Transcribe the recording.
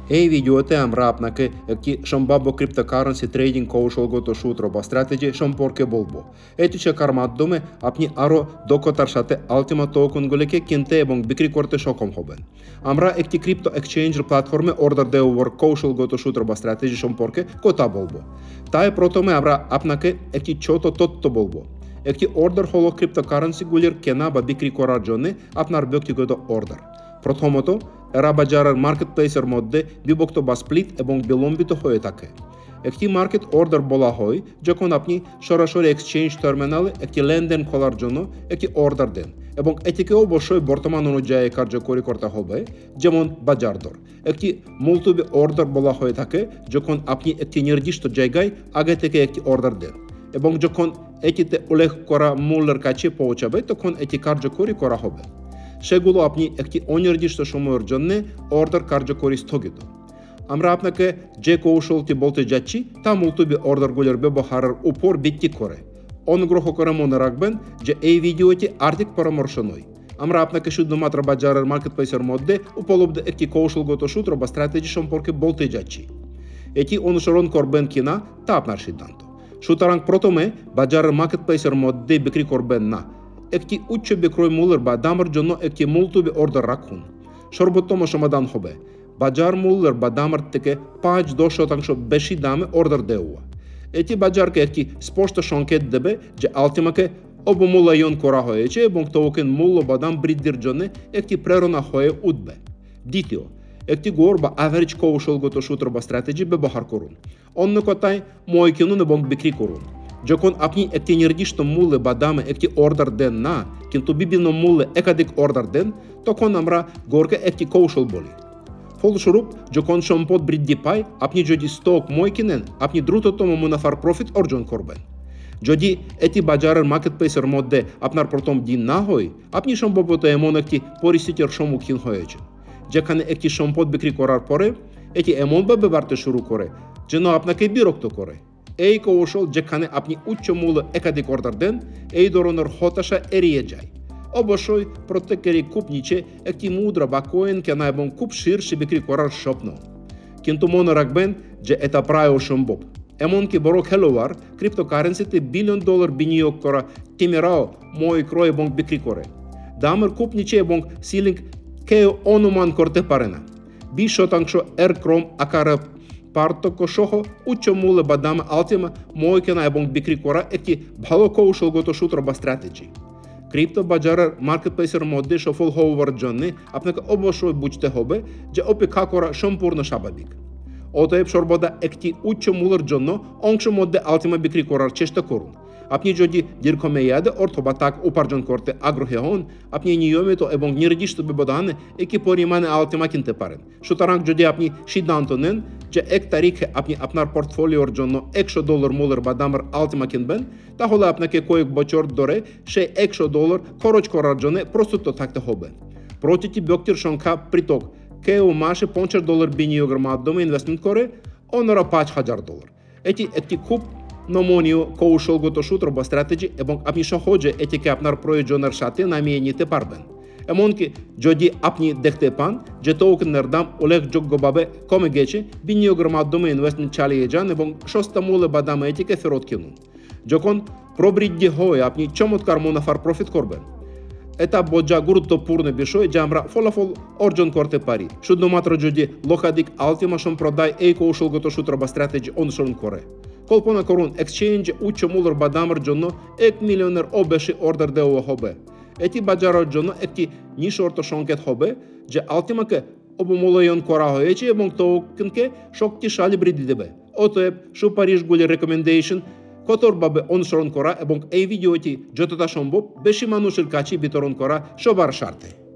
এই ভিডিওতে আমরা আপনাকে একটি সম্ভাব্য ক্রিপ্টোকারেন্সি ট্রেডিং কৌশলগত সূত্র বা স্ট্র্যাটেজি সম্পর্কে বলবো। এটি শেখার মাধ্যমে আপনি আরও দক্ষতার সাথে আলটিমা টোকেনগুলিকে কিনতে এবং বিক্রি করতে সক্ষম হবেন। আমরা একটি ক্রিপ্টো এক্সচেঞ্জের প্ল্যাটফর্মে অর্ডার দেওয়ার কৌশলগত সূত্র বা স্ট্র্যাটেজি সম্পর্কে কথা বলবো। তাই প্রথমে আমরা আপনাকে একটি ছোট তথ্য বলবো। একটি অর্ডার হলো ক্রিপ্টোকারেন্সিগুলির কেনা বা বিক্রি করার জন্য আপনার ব্যক্তিগত অর্ডার। প্রথমত, এরা বাজারের মার্কেটপ্লেসের মধ্যে বিভক্ত বা স্প্লিট এবং বিলম্বিত হয়ে থাকে। একটি মার্কেট অর্ডার বলা হয় যখন আপনি সরাসরি এক্সচেঞ্জ টার্মিনালে একটি লেনদেন খোলার জন্য একটি অর্ডার দেন এবং এটিকে অবশ্যই বর্তমান অনুযায়ী কার্যকরী করতে হবে, যেমন বাজার দর। একটি মুলতবি অর্ডার বলা হয়ে থাকে যখন আপনি একটি নির্দিষ্ট জায়গায় আগে থেকে একটি অর্ডার দেন এবং যখন এটিতে উল্লেখ করা মূল্যের কাছে পৌঁছাবে তখন এটি কার্যকরী করা হবে। সেগুলো আপনি একটি অনির্দিষ্ট সময়ের জন্য অর্ডার কার্যকরী স্থগিত। আমরা আপনাকে যে কৌশলটি বলতে যাচ্ছি তা মুলতবি অর্ডারগুলির ব্যবহারের উপর ভিত্তি করে। অনুগ্রহ করে মনে রাখবেন যে এই ভিডিওটি আর্থিক পরামর্শ নয়। আমরা আপনাকে শুধুমাত্র বাজারের মার্কেটপ্লেসের মধ্যে উপলব্ধ একটি কৌশলগত সূত্র বা স্ট্র্যাটেজি সম্পর্কে বলতে যাচ্ছি। এটি অনুসরণ করবেন কিনা তা আপনার সিদ্ধান্ত। সুতরাং প্রথমে বাজারের মার্কেটপ্লেসের মধ্যে বিক্রি করবেন না। একটি উচ্চ বিক্রয় মূল্যের বা দামের জন্য একটি মুলতবি অর্ডার রাখুন। সর্বোত্তম সমাধান হবে বাজার মূল্যের বা দামের থেকে 5-10% বেশি দামে অর্ডার দেওয়া। এটি বাজারকে একটি স্পষ্ট সংকেত দেবে যে আলটিমাকে অবমূল্যায়ন করা হয়েছে এবং টোকেন মূল্য বা দাম বৃদ্ধির জন্য একটি প্রেরণা হয়ে উঠবে। দ্বিতীয়, একটি গড় বা অ্যাভারেজ কৌশলগত সূত্র বা স্ট্র্যাটেজি ব্যবহার করুন। অন্য কথায়, মই কিনুন এবং বিক্রি করুন। যখন আপনি একটি নির্দিষ্ট মূল্যে বা দামে একটি অর্ডার দেন না কিন্তু বিভিন্ন মূল্যে একাধিক অর্ডার দেন, তখন আমরা গড়কে একটি কৌশল বলি। ফলস্বরূপ, যখন সম্পদ বৃদ্ধি পায়, আপনি যদি স্টক মই কিনেন, আপনি দ্রুততম মুনাফার প্রফিট অর্জন করবেন। যদি এটি বাজারের মার্কেটপ্লেসের মধ্যে আপনার প্রথম দিন না হয়, আপনি সম্ভবত এমন একটি পরিস্থিতির সম্মুখীন হয়েছেন যেখানে একটি সম্পদ বিক্রি করার পরে এটি এমনভাবে বাড়তে শুরু করে যেন আপনাকে বিরক্ত করে। এই কৌশল, যেখানে আপনি উচ্চ মূল্য একাধিক অর্ডার দেন, এই ধরনের হতাশা এড়িয়ে যায়। অবশ্যই প্রত্যেকেরই খুব নিচে একটি মুদ্রা বা কয়েন কেনা এবং খুব শীর্ষে বিক্রি করার স্বপ্ন, কিন্তু মনে রাখবেন যে এটা প্রায় অসম্ভব। এমনকি বড় খেলোয়াড় ক্রিপ্টোকারেন্সিতে $1 বিলিয়ন বিনিয়োগ করা টিমেরাও মই ক্রয় এবং বিক্রি করে। দামের খুব নিচে এবং সিলিং কেউ অনুমান করতে পারে না। 20% এর ক্রম আকারে পার্থক্য সহ উচ্চ মূল্য বা দামে আলটিমা মই কেনা এবং বিক্রি করা একটি ভালো কৌশলগত সূত্র বা স্ট্র্যাটেজি। ক্রিপ্টো বাজারের মার্কেটপ্লেসের মধ্যে সফল হওয়ার জন্য আপনাকে অবশ্যই বুঝতে হবে যে অপেক্ষা করা সম্পূর্ণ স্বাভাবিক। অতএব সর্বদা একটি উচ্চ মূল্যের জন্য অংশ মধ্যে আলটিমা বিক্রি করার চেষ্টা করুন। আপনি যদি দীর্ঘমেয়াদে অর্থ বা টাকা উপার্জন করতে আগ্রহী হন, আপনি নিয়মিত এবং নির্দিষ্ট ব্যবধানে একই পরিমাণে আলটিমা কিনতে পারেন। সুতরাং যদি আপনি সিদ্ধান্ত নেন যে 1 তারিখে আপনি আপনার পোর্টফোলিওর জন্য $100 মূল্যের বা দামের আলটিমা কিনবেন, তাহলে আপনাকে কয়েক বছর ধরে সেই $100 খরচ করার জন্য প্রস্তুত থাকতে হবে। প্রতিটি ব্যক্তির সংখ্যা পৃথক। কেউ মাসে $50 বিনিয়োগের মাধ্যমে ইনভেস্টমেন্ট করে, অন্যরা $5000। এটি একটি খুব নমনীয় কৌশলগত সূত্র বা স্ট্র্যাটেজি এবং আপনি সহজে এটিকে আপনার প্রয়োজনের সাথে নামিয়ে নিতে পারবেন। এমনকি যদি আপনি দেখতে পান যে টোকেনের দাম উল্লেখযোগ্যভাবে কমে গেছে, বিনিয়োগের মাধ্যমে ইনভেস্টমেন্ট চালিয়ে যান এবং সস্তা মূল্য বা দামে এটিকে ফেরত কিনুন। যখন প্রবৃদ্ধি হয়, আপনি চমৎকার মুনাফার প্রফিট করবেন। এটা বোঝা গুরুত্বপূর্ণ বিষয় যে আমরা ফলাফল অর্জন করতে পারি শুধুমাত্র যদি লক্ষাধিক আলটিমা সম্প্রদায় এই কৌশলগত সূত্র বা স্ট্র্যাটেজি অনুসরণ করে। কল্পনা করুন, এক্সচেঞ্জে উচ্চ মূল্যের বা দামের জন্য 1 মিলিয়নেরও বেশি অর্ডার দেওয়া হবে। এটি বাজারের জন্য একটি নিঃশর্ত সংকেত হবে যে আলটিমাকে অবমূল্যায়ন করা হয়েছে এবং টোকেনকে শক্তিশালী বৃদ্ধি দেবে। অতএব সুপারিশগুলির রেকমেন্ডেশন কঠোরভাবে অনুসরণ করা এবং এই ভিডিওটি যতটা সম্ভব বেশি মানুষের কাছে বিতরণ করা সবার স্বার্থে।